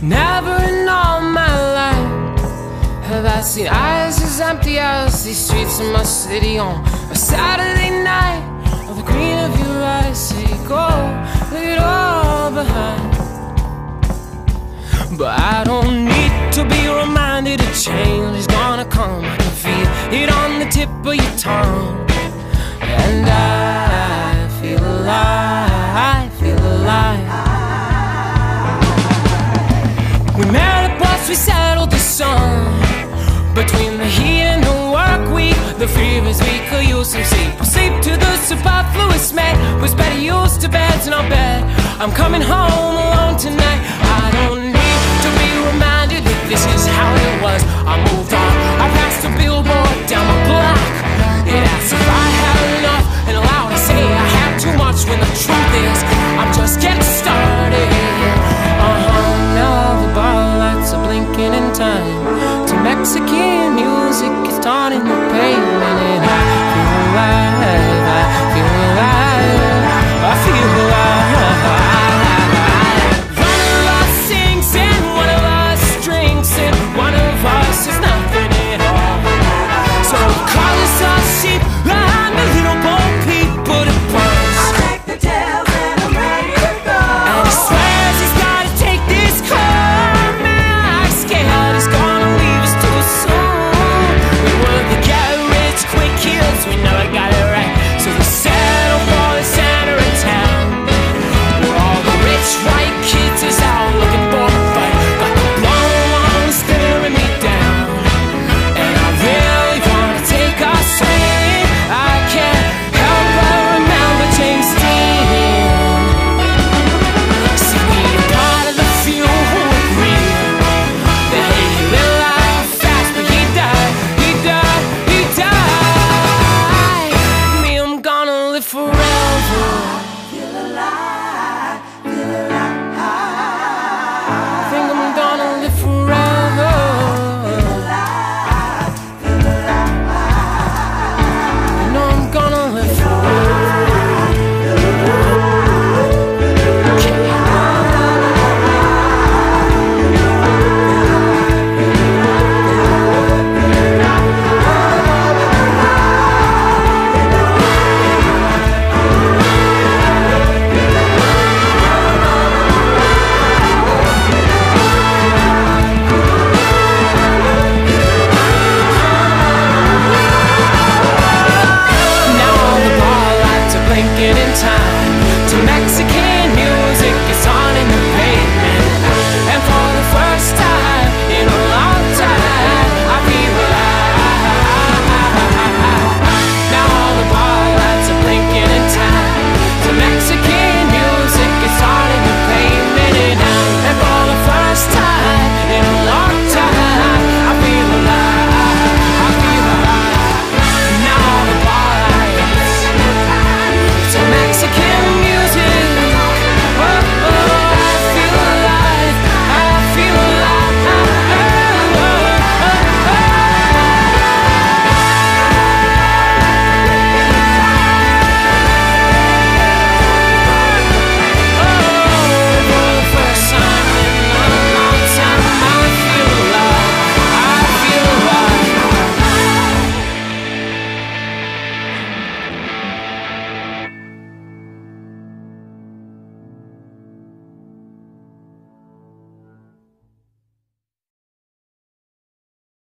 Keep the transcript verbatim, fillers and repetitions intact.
Never in all my life have I seen eyes as empty as these streets in my city on a Saturday night. Or the green of your eyes say go, leave it all behind. But I don't need to be reminded a change is gonna come. I can feel it on the tip of your tongue. And I feel alive, I feel alive. We met up once we settled the sun. Between the heat and the work week, the fears we could use some sleep. I'll sleep to the superfluous man who's better used to beds in our bed. I'm coming home alone tonight. I don't